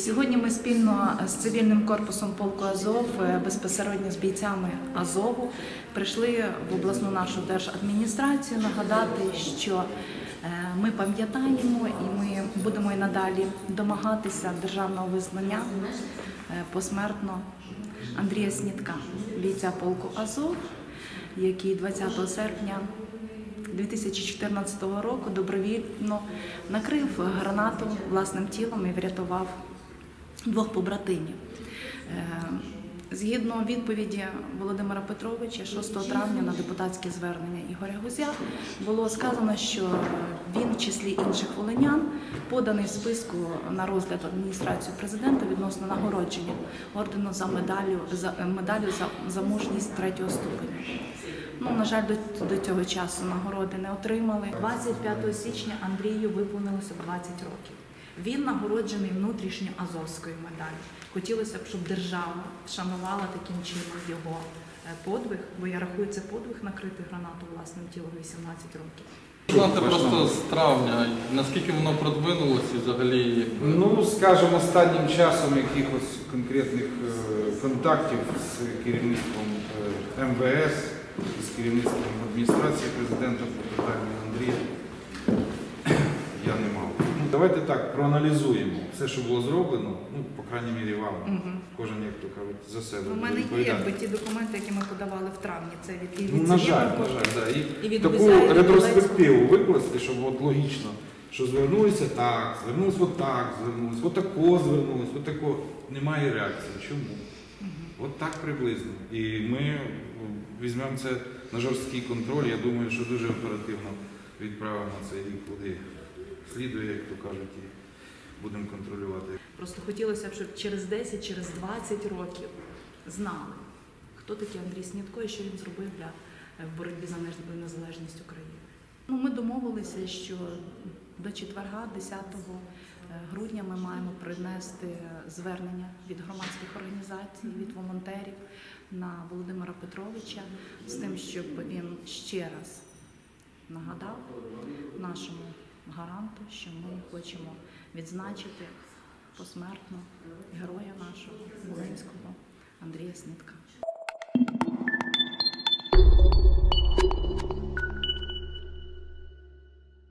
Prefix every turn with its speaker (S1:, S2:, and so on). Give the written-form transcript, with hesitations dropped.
S1: Сьогодні ми спільно з цивільним корпусом полку Азов, безпосередньо з бійцями Азову, прийшли в обласну нашу держадміністрацію нагадати, що ми пам'ятаємо і ми будемо і надалі домагатися державного визнання посмертно Андрія Снітка, бійця полку Азов, який 20 серпня 2014 року добровільно накрив гранату власним тілом і врятував двох побратимів. Згідно відповіді Володимира Петровича, 6 травня на депутатське звернення Ігоря Гузя було сказано, що він, в числі інших волинян, поданий в списку на розгляд адміністрації президента відносно нагородження ордену за медаллю за мужність 3-го ступеня. На жаль, до цього часу нагороди не отримали. 25 січня Андрію виповнилося 20 років. Він нагороджений внутрішньо азовською медаллю. Хотілося б, щоб держава вшанувала таким чином його подвиг, бо я рахую, це подвиг накрити гранату власним тілом 18 років.
S2: Знати просто з травня, наскільки воно продвинулося взагалі?
S3: Скажімо, останнім часом якихось конкретних контактів з керівництвом МВС, з керівництвом адміністрації президента по питанню Андрія я не мав. Давайте так, проаналізуємо все, що було зроблено, по крайній мірі вам, кожен, як то кажуть, за себе.
S1: У мене є ті документи, які ми подавали в травні, це від
S3: на жаль,
S1: і від
S3: таку ретроспективу викласти, щоб логічно, що звернулися так, звернулися отак, звернулися, отако звернулися, отако. Немає реакції. Чому? От так приблизно. І ми візьмемо це на жорсткий контроль. Я думаю, що дуже оперативно відправимо цей рік, куди слідує, як то кажуть, і будемо контролювати.
S1: Просто хотілося б, щоб через 10, через 20 років знали, хто такий Андрій Снітко і що він зробив в боротьбі за незалежність України. Ми домовилися, що до четверга, 10 грудня, ми маємо принести звернення від громадських організацій, від волонтерів на Володимира Петровича з тим, щоб він ще раз нагадав нашому гаранту, що ми хочемо відзначити посмертно героя нашого волинського Андрія Снітка.